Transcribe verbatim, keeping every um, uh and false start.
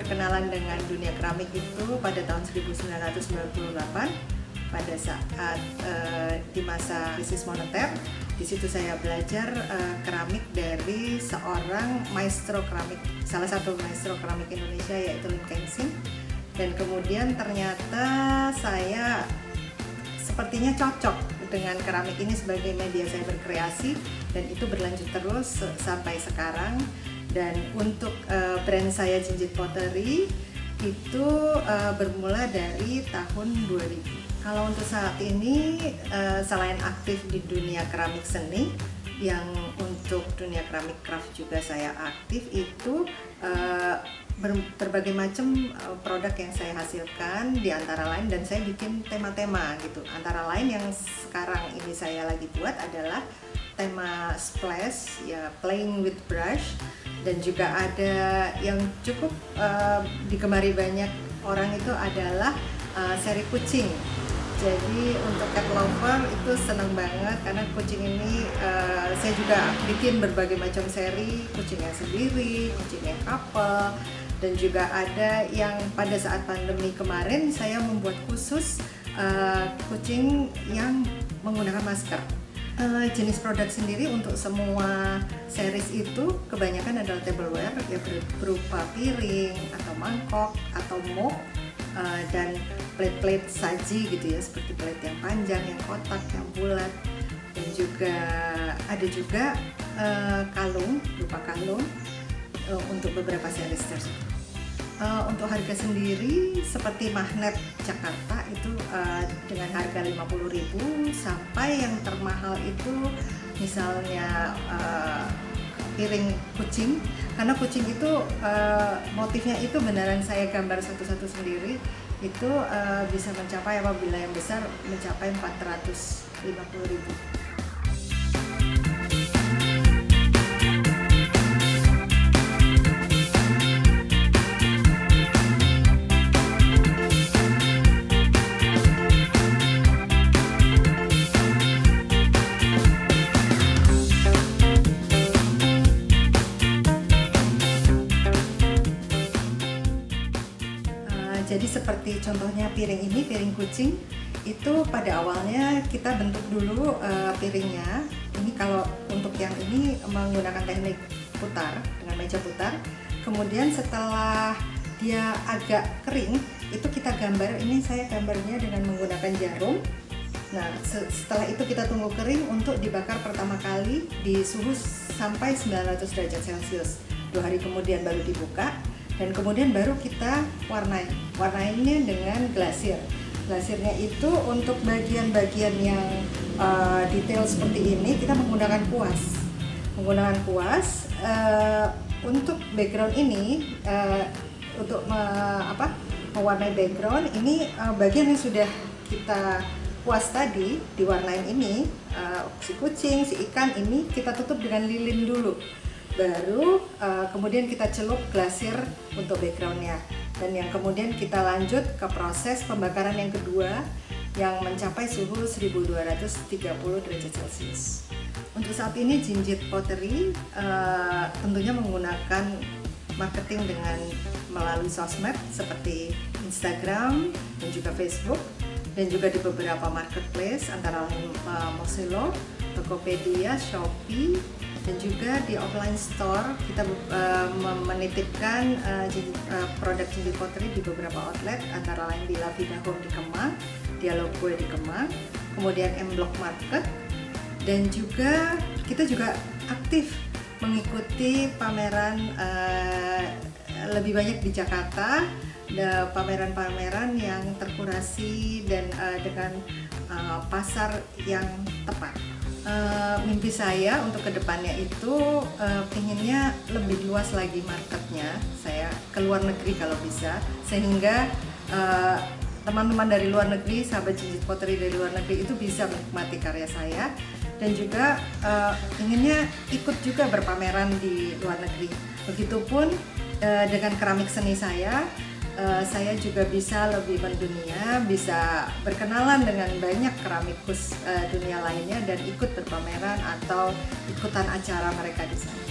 berkenalan dengan dunia keramik itu pada tahun seribu sembilan ratus sembilan puluh delapan pada saat uh, di masa krisis moneter. Di situ saya belajar uh, keramik dari seorang maestro keramik, salah satu maestro keramik Indonesia, yaitu Lim Keng Sin. Dan kemudian ternyata saya sepertinya cocok dengan keramik ini sebagai media saya berkreasi, dan itu berlanjut terus sampai sekarang. Dan untuk uh, brand saya Jinjit Pottery itu uh, bermula dari tahun dua ribu. Kalau untuk saat ini, uh, selain aktif di dunia keramik seni, yang untuk dunia keramik craft juga saya aktif, itu uh, ber- berbagai macam uh, produk yang saya hasilkan, di antara lain, dan saya bikin tema-tema gitu. Antara lain yang sekarang ini saya lagi buat adalah tema splash, ya, playing with brush, dan juga ada yang cukup uh, digemari banyak orang itu adalah uh, seri kucing. Jadi untuk cat lover itu senang banget karena kucing ini uh, saya juga bikin berbagai macam seri, kucingnya sendiri, kucingnya couple, dan juga ada yang pada saat pandemi kemarin saya membuat khusus uh, kucing yang menggunakan masker. Uh, jenis produk sendiri untuk semua series itu kebanyakan adalah tableware, ya, berupa piring atau mangkok atau mug, uh, dan plate-plate saji gitu ya, seperti plate yang panjang, yang kotak, yang bulat, dan juga ada juga uh, kalung, berupa kalung uh, untuk beberapa series tersebut. Uh, untuk harga sendiri seperti magnet Jakarta itu uh, dengan harga lima puluh ribu sampai yang termahal itu misalnya uh, piring kucing, karena kucing itu uh, motifnya itu beneran saya gambar satu-satu sendiri, itu uh, bisa mencapai, apabila yang besar mencapai empat ratus lima puluh ribu. Jadi seperti contohnya piring ini, piring kucing, itu pada awalnya kita bentuk dulu uh, piringnya. Ini kalau untuk yang ini menggunakan teknik putar dengan meja putar. Kemudian setelah dia agak kering, itu kita gambar. Ini saya gambarnya dengan menggunakan jarum. Nah, setelah itu kita tunggu kering untuk dibakar pertama kali di suhu sampai sembilan ratus derajat Celcius. Dua hari kemudian baru dibuka. Dan kemudian baru kita warnai, warnainya dengan glasir. Glasirnya itu untuk bagian-bagian yang uh, detail seperti ini kita menggunakan kuas. Menggunakan kuas uh, untuk background ini, uh, untuk me, apa, mewarnai background ini, uh, bagian yang sudah kita kuas tadi diwarnain ini, uh, si kucing, si ikan ini kita tutup dengan lilin dulu. Baru uh, kemudian kita celup glasir untuk backgroundnya, dan yang kemudian kita lanjut ke proses pembakaran yang kedua yang mencapai suhu seribu dua ratus tiga puluh derajat Celcius. Untuk saat ini Jinjit Pottery uh, tentunya menggunakan marketing dengan melalui sosmed seperti Instagram dan juga Facebook, dan juga di beberapa marketplace antara lain uh, Mozilla, Tokopedia, Shopee, dan juga di offline store kita uh, menitipkan uh, uh, produk Jinjit Pottery di beberapa outlet, antara lain di La Vida Home di Kemang, Dialog Kue di Kemang, kemudian M Block Market, dan juga kita juga aktif mengikuti pameran uh, lebih banyak di Jakarta, pameran-pameran yang terkurasi dan uh, dengan uh, pasar yang tepat. Uh, mimpi saya untuk kedepannya itu uh, pinginnya lebih luas lagi marketnya, saya ke luar negeri kalau bisa, sehingga uh, teman-teman dari luar negeri, sahabat Jinjit Pottery dari luar negeri itu bisa menikmati karya saya, dan juga uh, inginnya ikut juga berpameran di luar negeri. Begitupun uh, dengan keramik seni saya, Uh, saya juga bisa lebih mendunia, bisa berkenalan dengan banyak keramikus uh, dunia lainnya, dan ikut berpameran atau ikutan acara mereka di sana.